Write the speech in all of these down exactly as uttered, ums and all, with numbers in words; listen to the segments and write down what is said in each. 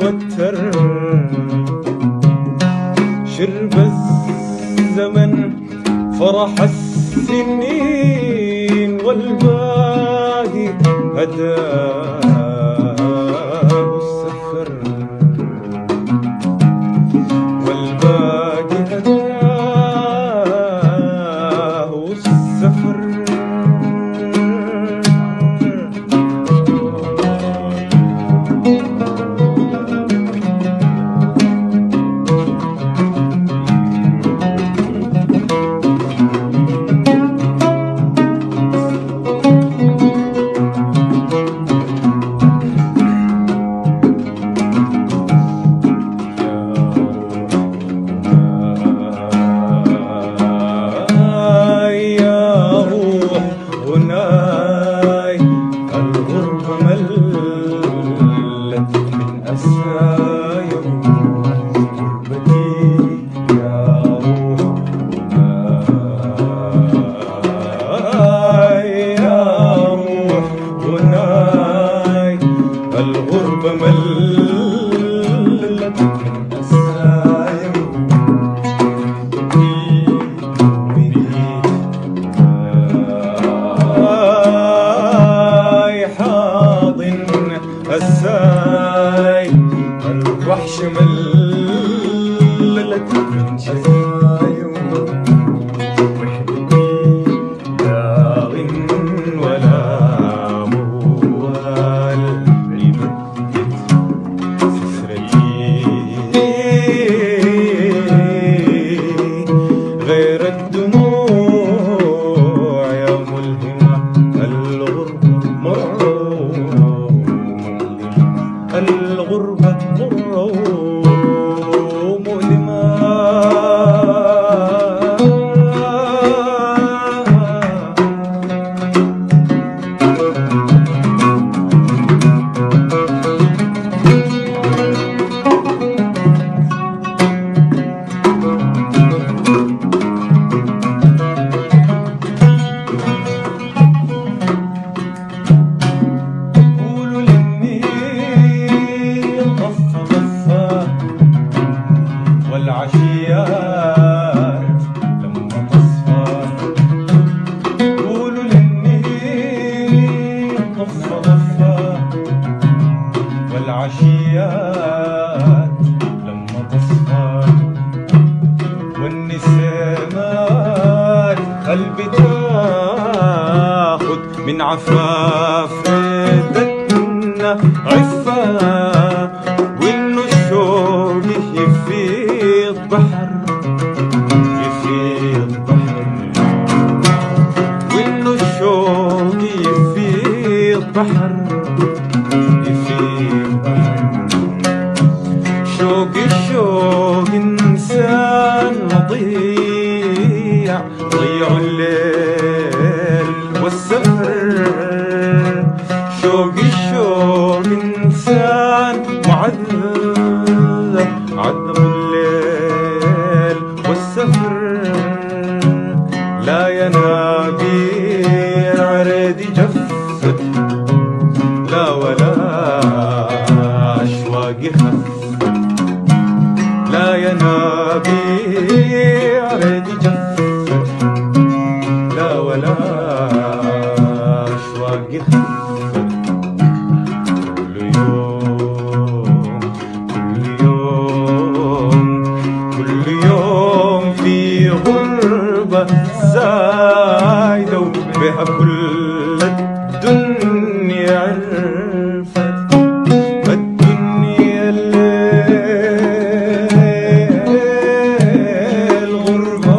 الوتر شرب الزمن فرح السنين والباقي هداه السفر والباقي هداه السفر الغربة ملت من أسايا آي حاضن الساي الوحش ملت من أسايا وحدتي داغ ولا غير الدموع يا ملهمة الغربة مرة الغربة مرة مؤلمة والعشيات لما تصفى قولوا للنيل طفى طفى والعشيات لما تصفى والنسمات قلبي تاخد من عفاف ردتنا عفا والنشوق يفيض بحر يفيض بحر والنشوق يفيض بحر يفيض بحر شوق الشوق إنسان مضيع ضيع الليل والسفر شوق الشوق إنسان معذب عذب الليل والسفر لا ينابيع ردي جفت لا ولا أشواقي خفت لا ينابيع ردي جفت لا ولا أشواقي خفت كل يوم كل يوم كل يوم في غربة زايدة وبها كل الدنيا عرفت الدنيا الليل غربة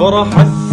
فرح